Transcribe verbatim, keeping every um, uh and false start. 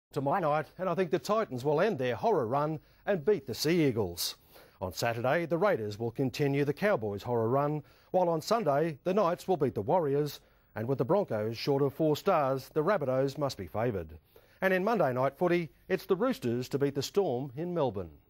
To my night, and I think the Titans will end their horror run and beat the Sea Eagles. On Saturday, the Raiders will continue the Cowboys' horror run, while on Sunday, the Knights will beat the Warriors, and with the Broncos short of four stars, the Rabbitohs must be favoured. And in Monday night footy, it's the Roosters to beat the Storm in Melbourne.